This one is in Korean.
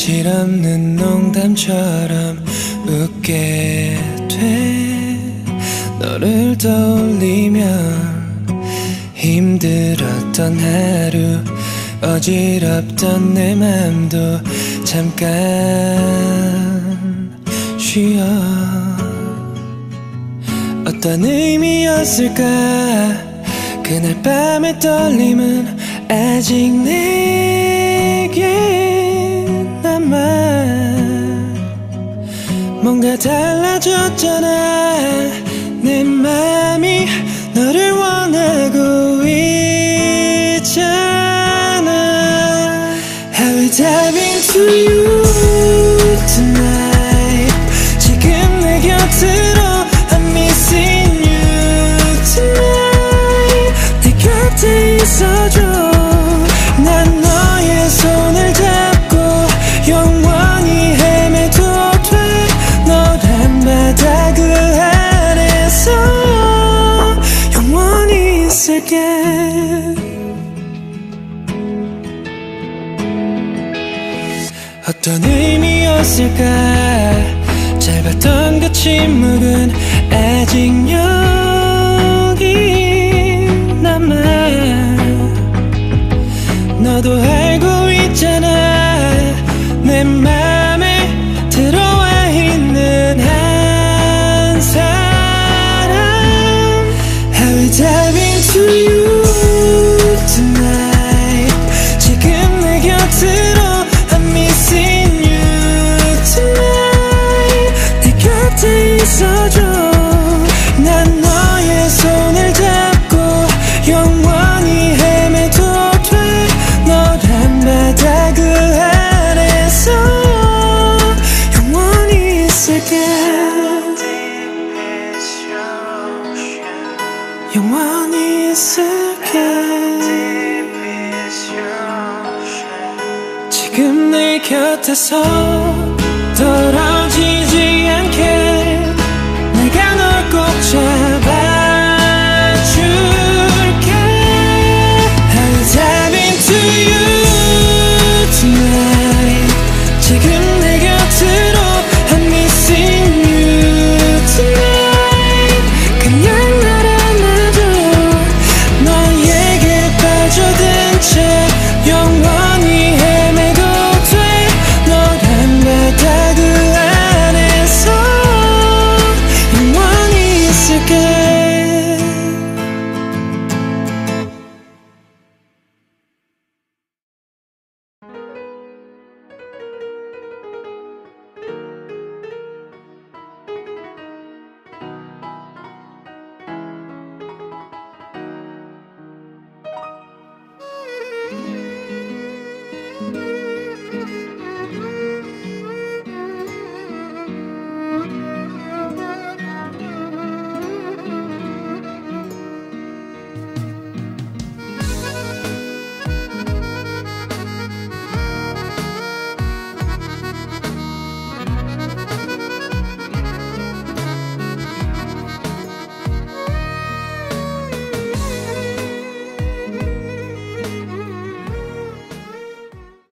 어지럽는 농담처럼 웃게 돼. 너를 떠올리면 힘들었던 하루, 어지럽던 내 맘도 잠깐 쉬어. 어떤 의미였을까 그날 밤의 떨림은 아직 내게 남아. 뭔가 달라졌잖아. 내 맘이 너를 원하고 있잖아. How is having to you tonight. 지금 내 곁으로 I'm missing you tonight. 내 곁에 있어줘. 난 너의 손을 잡고 영원히 헤매도 돼. 너란 바다 그 안에서 영원히 있을게. 어떤 의미였을까. 짧았던 그 침묵은 아직 여기 남아. 너도 알고 있잖아. 내 맘에 들어와 있는 한 사람. How is having to you tonight. 지금 내 곁으로 I'm missing you tonight. 내 곁에 있어줘. 난 너의 손을 잡고 영원히 헤매도 돼. 너란 바다 그 안에서 영원히 있을게. 영원히 있을게. 지금 내 곁에서